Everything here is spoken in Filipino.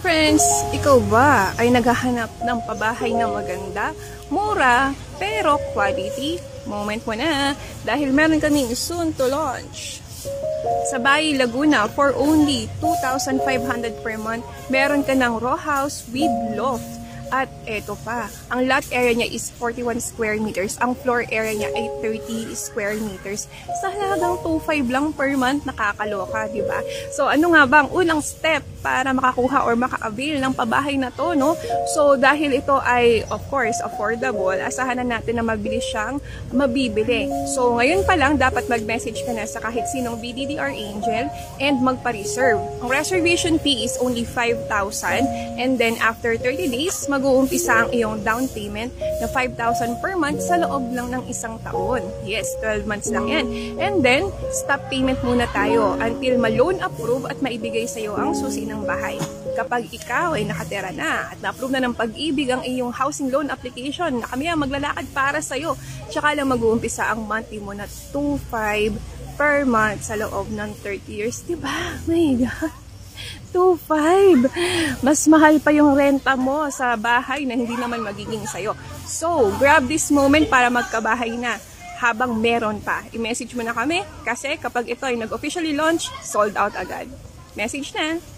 Friends, ikaw ba ay naghahanap ng pabahay na maganda, mura, pero quality? Moment mo na dahil meron kaming soon to launch. Sa Bayi, Laguna, for only 2,500 per month, meron ka ng row house with loft. At eto pa, ang lot area niya is 41 square meters. Ang floor area niya ay 30 square meters. Sa halagang 2,500 lang per month, nakakaloka, di ba? So ano nga ba ang unang step para makakuha or maka-avail ng pabahay na to, no? So dahil ito ay, of course, affordable, asahan na natin na mabilis siyang mabibili. So ngayon pa lang, dapat mag-message ka na sa kahit sinong BDDR Angel and magpa-reserve. Ang reservation fee is only 5,000 and then after 30 days, mag-uumpisa ang iyong down payment na 5,000 per month sa loob lang ng isang taon. Yes, 12 months lang yan. And then, stop payment muna tayo until ma-loan approve at maibigay sa iyo ang susi ng bahay. Kapag ikaw ay nakatera na at na-approve na ng Pag-ibig ang iyong housing loan application, na kami ang maglalakad para sa iyo, tsaka lang mag-uumpisa ang monthly mo na 2,500 per month sa loob ng 30 years. Diba? My God! 2,500. Mas mahal pa yung renta mo sa bahay na hindi naman magiging sayo. So, grab this moment para magkabahay na habang meron pa. I-message mo na kami kasi kapag ito ay nag-officially launch, sold out agad. Message na!